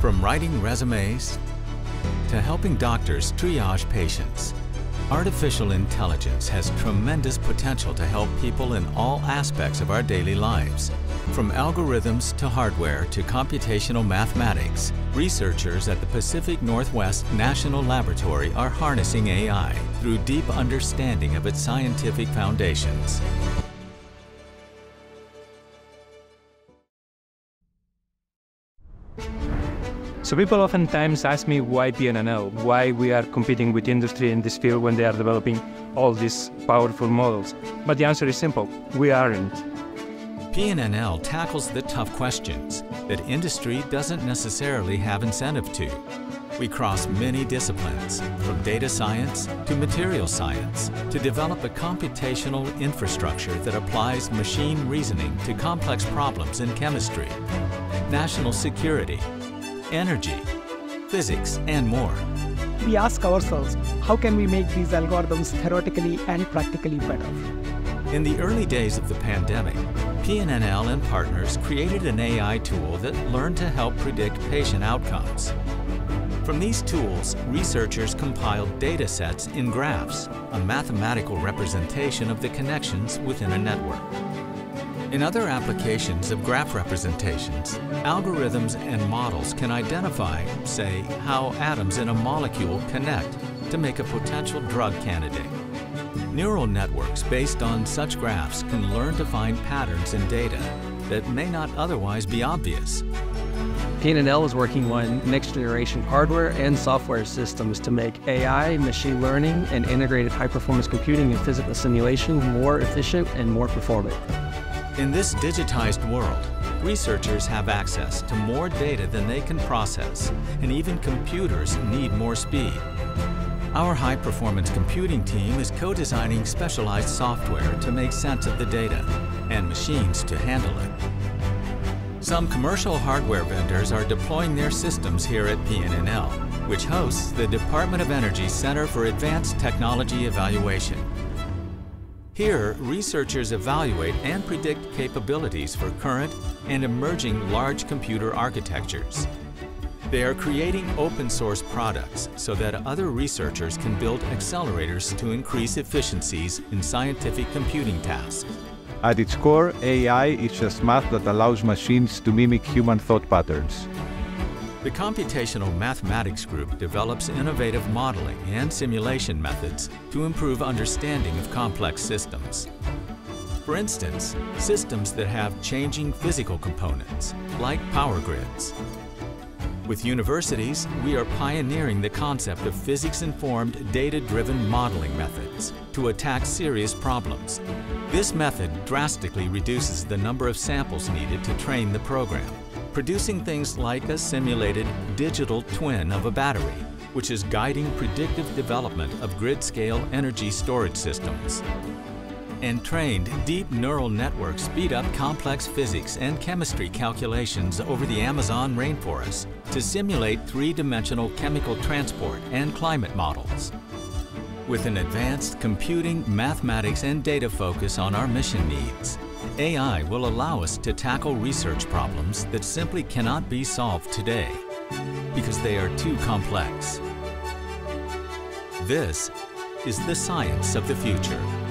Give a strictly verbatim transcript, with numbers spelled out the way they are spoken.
From writing resumes to helping doctors triage patients, artificial intelligence has tremendous potential to help people in all aspects of our daily lives. From algorithms to hardware to computational mathematics, researchers at the Pacific Northwest National Laboratory are harnessing A I through deep understanding of its scientific foundations. So people oftentimes ask me why P N N L, why we are competing with industry in this field when they are developing all these powerful models. But the answer is simple, we aren't. P N N L tackles the tough questions that industry doesn't necessarily have incentive to. We cross many disciplines, from data science to material science, to develop a computational infrastructure that applies machine reasoning to complex problems in chemistry, national security, energy, physics, and more. We ask ourselves, how can we make these algorithms theoretically and practically better? In the early days of the pandemic, P N N L and partners created an A I tool that learned to help predict patient outcomes. From these tools, researchers compiled data sets in graphs, a mathematical representation of the connections within a network. In other applications of graph representations, algorithms and models can identify, say, how atoms in a molecule connect to make a potential drug candidate. Neural networks based on such graphs can learn to find patterns in data that may not otherwise be obvious. P N N L is working on next-generation hardware and software systems to make A I, machine learning, and integrated high-performance computing and physical simulation more efficient and more performant. In this digitized world, researchers have access to more data than they can process, and even computers need more speed. Our high-performance computing team is co-designing specialized software to make sense of the data, and machines to handle it. Some commercial hardware vendors are deploying their systems here at P N N L, which hosts the Department of Energy Center for Advanced Technology Evaluation. Here, researchers evaluate and predict capabilities for current and emerging large computer architectures. They are creating open source products so that other researchers can build accelerators to increase efficiencies in scientific computing tasks. At its core, A I is just math that allows machines to mimic human thought patterns. The Computational Mathematics Group develops innovative modeling and simulation methods to improve understanding of complex systems. For instance, systems that have changing physical components, like power grids. With universities, we are pioneering the concept of physics-informed, data-driven modeling methods to attack serious problems. This method drastically reduces the number of samples needed to train the program, producing things like a simulated digital twin of a battery, which is guiding predictive development of grid-scale energy storage systems. And trained deep neural networks speed up complex physics and chemistry calculations over the Amazon rainforest to simulate three-dimensional chemical transport and climate models. With an advanced computing, mathematics, and data focus on our mission needs, A I will allow us to tackle research problems that simply cannot be solved today because they are too complex. This is the science of the future.